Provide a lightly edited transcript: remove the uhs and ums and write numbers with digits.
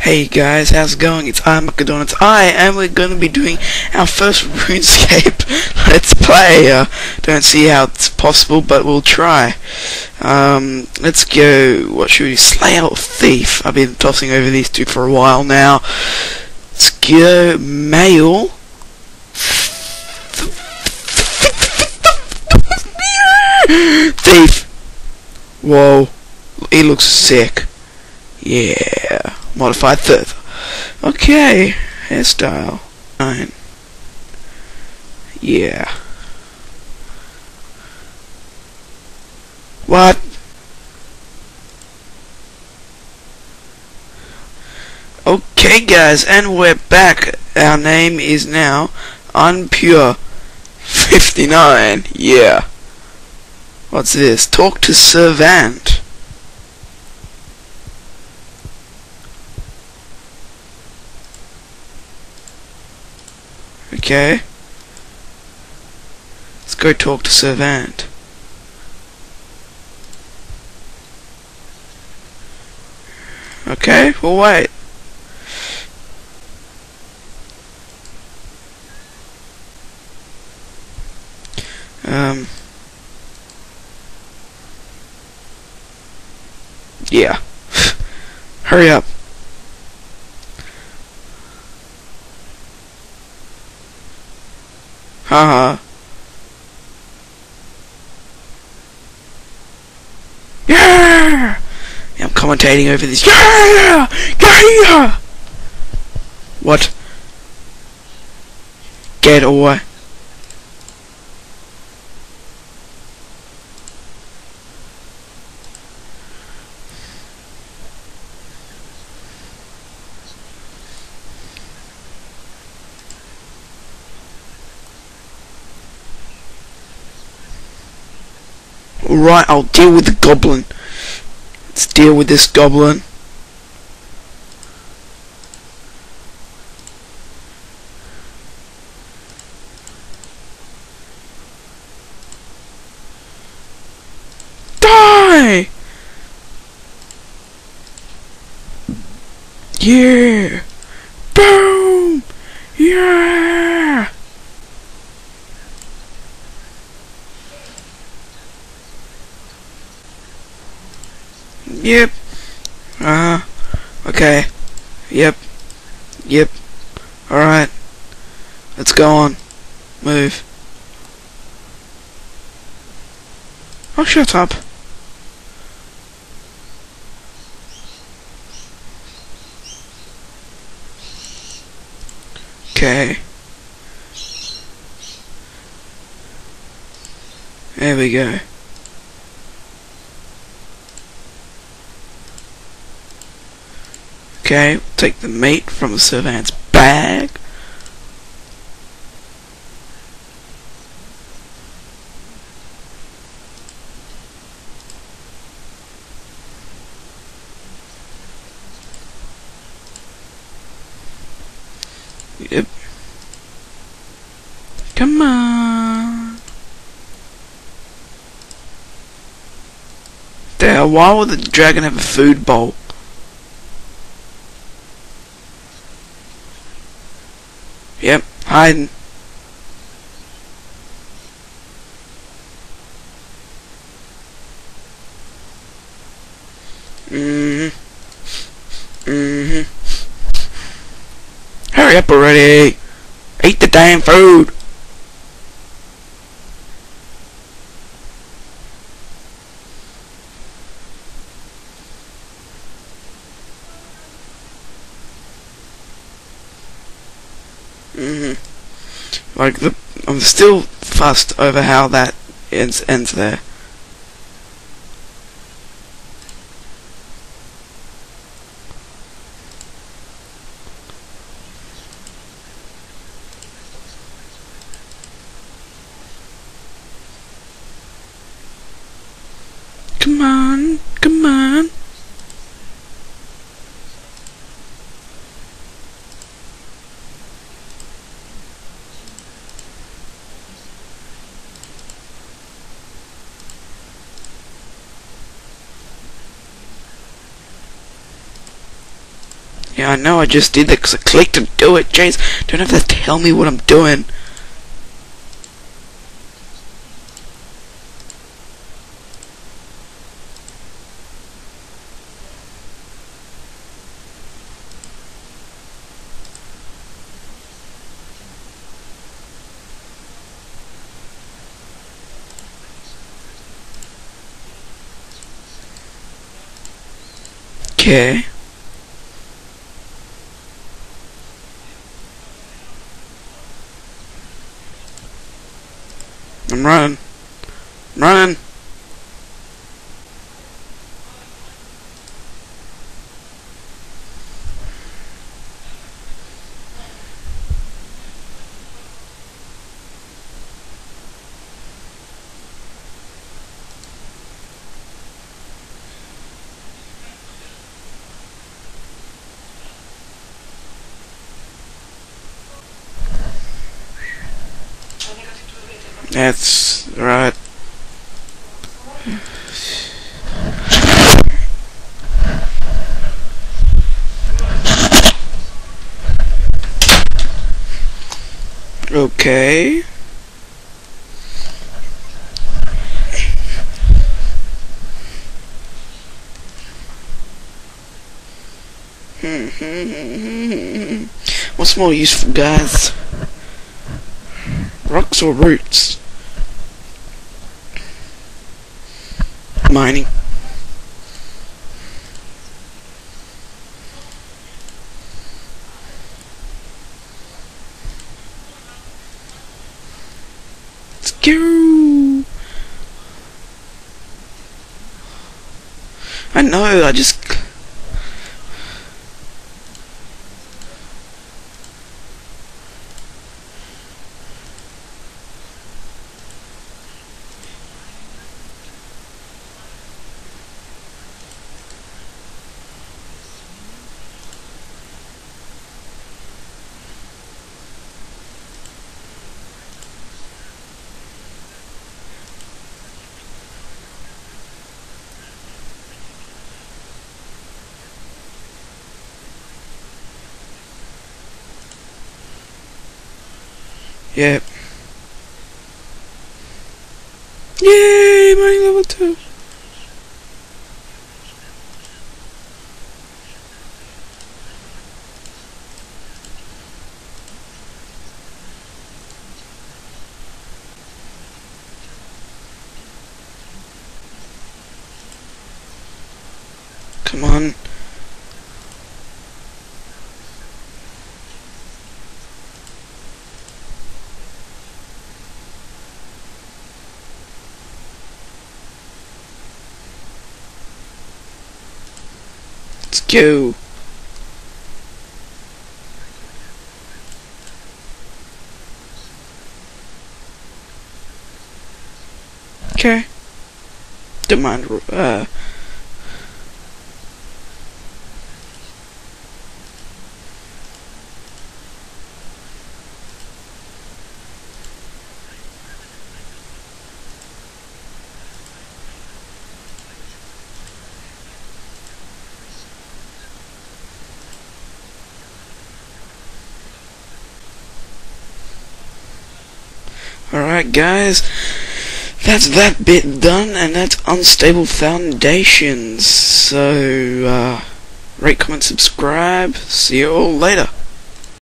Hey guys, how's it going? It's It's and we're going to be doing our first RuneScape Let's Play. Don't see how it's possible, but we'll try. Let's go. What should we? Slayer or Thief? I've been tossing over these two for a while now. Let's go. Male. Thief. Whoa. He looks sick. Yeah. Modified third. Okay. Hairstyle. 9. Yeah. What? Okay guys, and we're back. Our name is now Unpure 59. Yeah. What's this? Talk to Servant. Okay. Let's go talk to Servant. Okay, we'll wait. Yeah. Hurry up. Haha. Yeah! I'm commentating over this. Yeah! Yeah! What? Get away. Alright, I'll deal with the goblin. Let's deal with this goblin. Die! Yeah! Boom! Yeah! Yep. Okay. Yep. Yep. Alright. Let's go on. Move. Oh, shut up. Okay. There we go. Okay, we'll take the meat from the servant's bag. Yep. Come on. There, why would the dragon have a food bowl? Yep, hiding. Hurry up already! Eat the damn food! Like I'm still fussed over how that ends there. Come on, come on. Yeah, I know I just did that because I clicked to do it. Jeez, don't have to tell me what I'm doing. Okay. I'm running. I'm running. That's right. Okay. What's more useful, guys? Rocks or roots? Mining. Let's go. I know, I just... Yep. Yay, mining level 2. Come on. Let's go. Okay. Don't mind, Alright guys, that's that bit done, and that's unstable foundations. So, rate, comment, subscribe. See you all later.